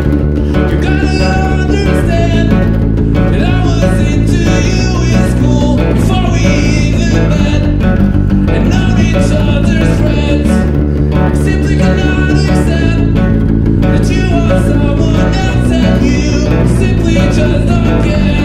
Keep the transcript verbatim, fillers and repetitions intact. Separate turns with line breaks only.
You gotta understand that I was into you in school before we even met and known each other's friends. I simply cannot accept that you are someone else and you simply just don't care.